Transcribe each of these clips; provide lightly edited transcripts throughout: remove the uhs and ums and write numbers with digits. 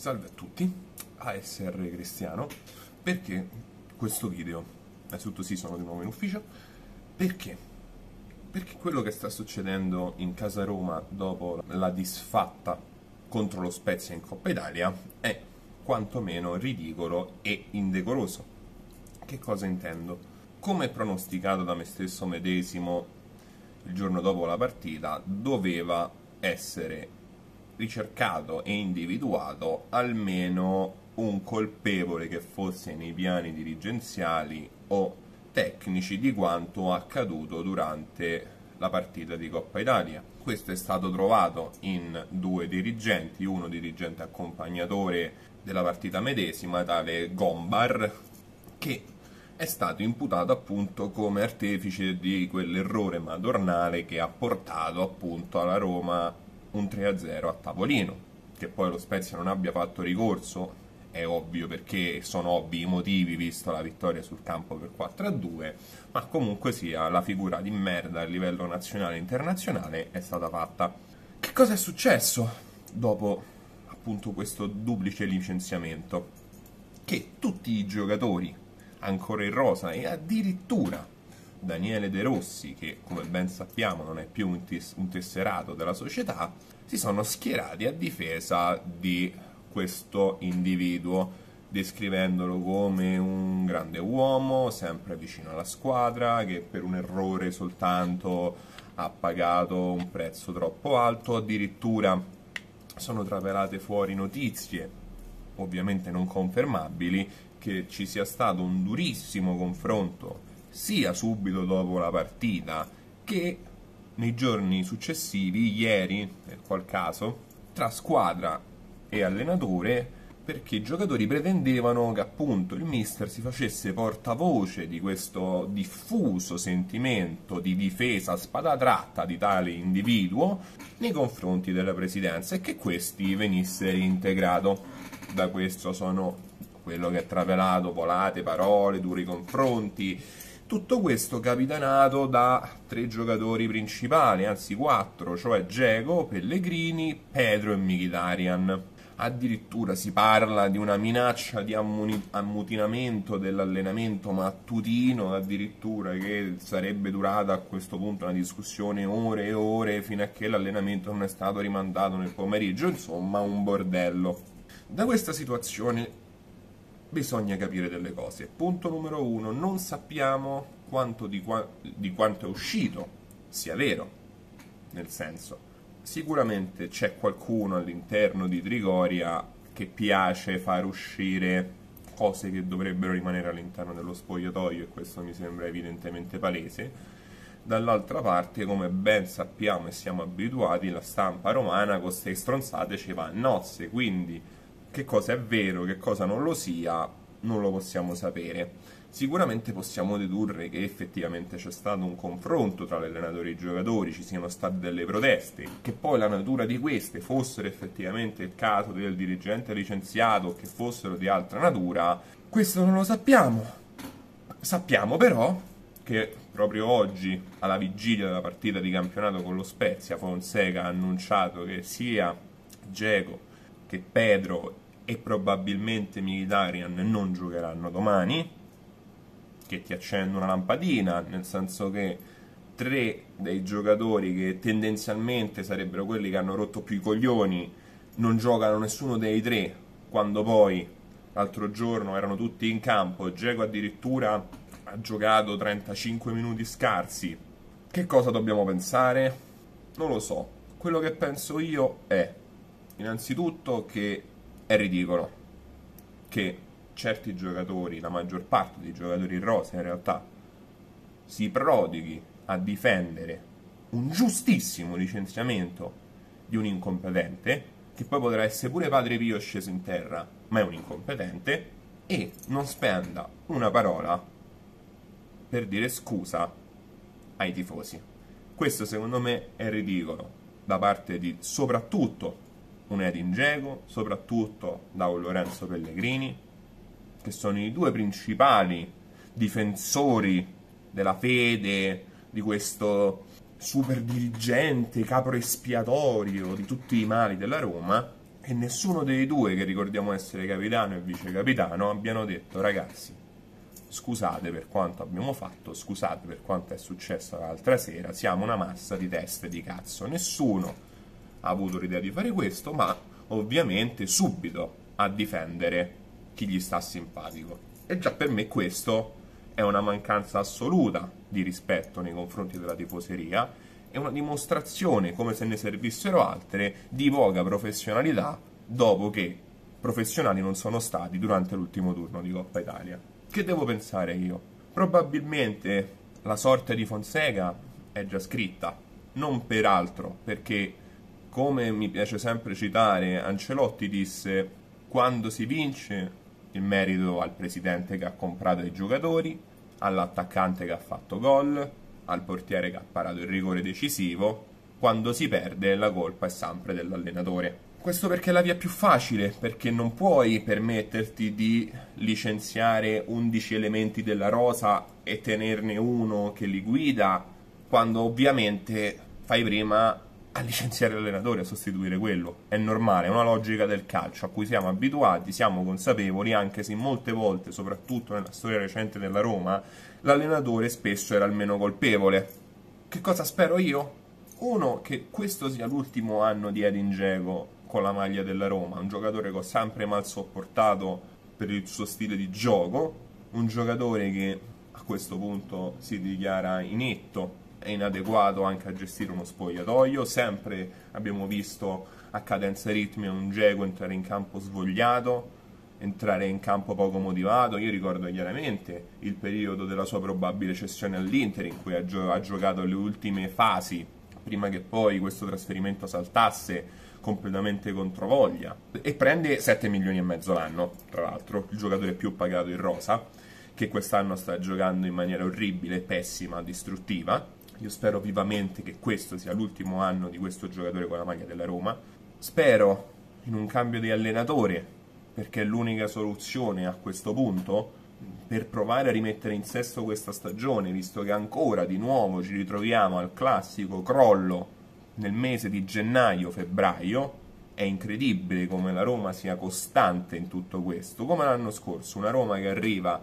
Salve a tutti, ASR Cristiano. Perché questo video? Innanzitutto sì, sono di nuovo in ufficio. Perché? Perché quello che sta succedendo in casa Roma dopo la disfatta contro lo Spezia in Coppa Italia è quantomeno ridicolo e indecoroso. Che cosa intendo? Come pronosticato da me stesso medesimo il giorno dopo la partita, doveva essere ricercato e individuato almeno un colpevole che fosse nei piani dirigenziali o tecnici di quanto accaduto durante la partita di Coppa Italia. Questo è stato trovato in due dirigenti, uno dirigente accompagnatore della partita medesima, tale Gombar, che è stato imputato appunto come artefice di quell'errore madornale che ha portato appunto alla Roma un 3-0 a tavolino. Che poi lo Spezia non abbia fatto ricorso è ovvio, perché sono ovvi i motivi visto la vittoria sul campo per 4-2, ma comunque sia la figura di merda a livello nazionale e internazionale è stata fatta. Che cosa è successo dopo appunto questo duplice licenziamento? Che tutti i giocatori ancora in rosa e addirittura Daniele De Rossi, che come ben sappiamo non è più un tesserato della società, si sono schierati a difesa di questo individuo, descrivendolo come un grande uomo, sempre vicino alla squadra, che per un errore soltanto ha pagato un prezzo troppo alto. Addirittura sono trapelate fuori notizie, ovviamente non confermabili, che ci sia stato un durissimo confronto sia subito dopo la partita che nei giorni successivi, ieri nel qual caso, tra squadra e allenatore, perché i giocatori pretendevano che appunto il mister si facesse portavoce di questo diffuso sentimento di difesa a spada tratta di tale individuo nei confronti della presidenza e che questi venisse reintegrato. Da questo sono quello che è trapelato, volate, parole, duri confronti. Tutto questo capitanato da tre giocatori principali, anzi quattro, cioè Dzeko, Pellegrini, Pedro e Mkhitaryan. Addirittura si parla di una minaccia di ammutinamento dell'allenamento mattutino, addirittura che sarebbe durata a questo punto una discussione ore e ore fino a che l'allenamento non è stato rimandato nel pomeriggio. Insomma, un bordello. Da questa situazione bisogna capire delle cose. Punto numero uno: non sappiamo quanto di quanto è uscito sia vero. Nel senso, sicuramente c'è qualcuno all'interno di Trigoria che piace far uscire cose che dovrebbero rimanere all'interno dello spogliatoio, e questo mi sembra evidentemente palese. Dall'altra parte, come ben sappiamo e siamo abituati, la stampa romana con queste stronzate ci va a nozze, quindi che cosa è vero, che cosa non lo sia, non lo possiamo sapere. Sicuramente possiamo dedurre che effettivamente c'è stato un confronto tra l'allenatore e i giocatori, ci siano state delle proteste, che poi la natura di queste fossero effettivamente il caso del dirigente licenziato o che fossero di altra natura, questo non lo sappiamo. Sappiamo però che proprio oggi, alla vigilia della partita di campionato con lo Spezia, Fonseca ha annunciato che sia Dzeko che Pedro e probabilmente Mkhitaryan non giocheranno domani, che ti accende una lampadina, nel senso che tre dei giocatori che tendenzialmente sarebbero quelli che hanno rotto più i coglioni non giocano nessuno dei tre, quando poi l'altro giorno erano tutti in campo. Dzeko addirittura ha giocato 35 minuti scarsi. Che cosa dobbiamo pensare? Non lo so. Quello che penso io è innanzitutto che è ridicolo che certi giocatori, la maggior parte dei giocatori in rosa in realtà, si prodighi a difendere un giustissimo licenziamento di un incompetente, che poi potrà essere pure Padre Pio sceso in terra, ma è un incompetente, e non spenda una parola per dire scusa ai tifosi. Questo secondo me è ridicolo da parte di soprattutto un Edin Dzeko, soprattutto da un Lorenzo Pellegrini, che sono i due principali difensori della fede di questo super dirigente, capo espiatorio di tutti i mali della Roma, e nessuno dei due, che ricordiamo essere capitano e vice capitano, abbiano detto: ragazzi, scusate per quanto abbiamo fatto, scusate per quanto è successo l'altra sera, siamo una massa di teste di cazzo. Nessuno ha avuto l'idea di fare questo, ma ovviamente subito a difendere chi gli sta simpatico. E già per me questo è una mancanza assoluta di rispetto nei confronti della tifoseria, è una dimostrazione, come se ne servissero altre, di poca professionalità dopo che professionali non sono stati durante l'ultimo turno di Coppa Italia. Che devo pensare io? Probabilmente la sorte di Fonseca è già scritta, non per altro, perché, come mi piace sempre citare, Ancelotti disse: quando si vince il merito al presidente che ha comprato i giocatori, all'attaccante che ha fatto gol, al portiere che ha parato il rigore decisivo. Quando si perde la colpa è sempre dell'allenatore. Questo perché è la via più facile, perché non puoi permetterti di licenziare 11 elementi della rosa e tenerne uno che li guida, quando ovviamente fai prima a licenziare l'allenatore, a sostituire quello. È normale, è una logica del calcio a cui siamo abituati, siamo consapevoli, anche se molte volte, soprattutto nella storia recente della Roma, l'allenatore spesso era il meno colpevole. Che cosa spero io? Uno, che questo sia l'ultimo anno di Edin Dzeko con la maglia della Roma, un giocatore che ho sempre mal sopportato per il suo stile di gioco, un giocatore che a questo punto si dichiara inetto e inadeguato anche a gestire uno spogliatoio. Sempre abbiamo visto a cadenza ritmi un Dzeko entrare in campo svogliato, entrare in campo poco motivato. Io ricordo chiaramente il periodo della sua probabile cessione all'Inter, in cui ha giocato le ultime fasi prima che poi questo trasferimento saltasse completamente controvoglia, e prende 7 milioni e mezzo l'anno, tra l'altro il giocatore più pagato in rosa, che quest'anno sta giocando in maniera orribile, pessima, distruttiva. Io spero vivamente che questo sia l'ultimo anno di questo giocatore con la maglia della Roma. Spero in un cambio di allenatore, perché è l'unica soluzione a questo punto per provare a rimettere in sesto questa stagione, visto che ancora di nuovo ci ritroviamo al classico crollo nel mese di gennaio-febbraio. È incredibile come la Roma sia costante in tutto questo, come l'anno scorso, una Roma che arriva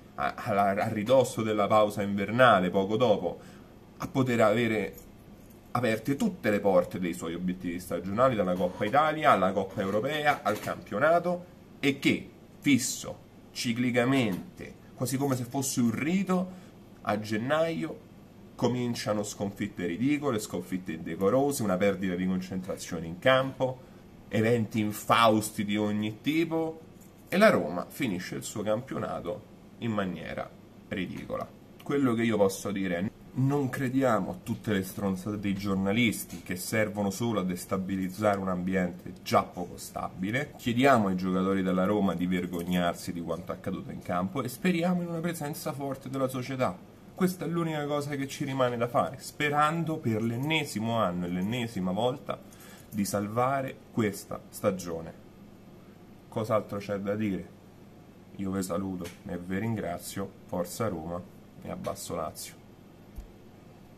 a ridosso della pausa invernale, poco dopo, a poter avere aperte tutte le porte dei suoi obiettivi stagionali, dalla Coppa Italia alla Coppa Europea al campionato, e che fisso ciclicamente, quasi come se fosse un rito, a gennaio cominciano sconfitte ridicole, sconfitte indecorose, una perdita di concentrazione in campo, eventi infausti di ogni tipo, e la Roma finisce il suo campionato in maniera ridicola. Quello che io posso dire è: non crediamo a tutte le stronzate dei giornalisti che servono solo a destabilizzare un ambiente già poco stabile. Chiediamo ai giocatori della Roma di vergognarsi di quanto accaduto in campo e speriamo in una presenza forte della società. Questa è l'unica cosa che ci rimane da fare, sperando per l'ennesimo anno e l'ennesima volta di salvare questa stagione. Cos'altro c'è da dire? Io vi saluto e vi ringrazio. Forza Roma e abbasso Lazio.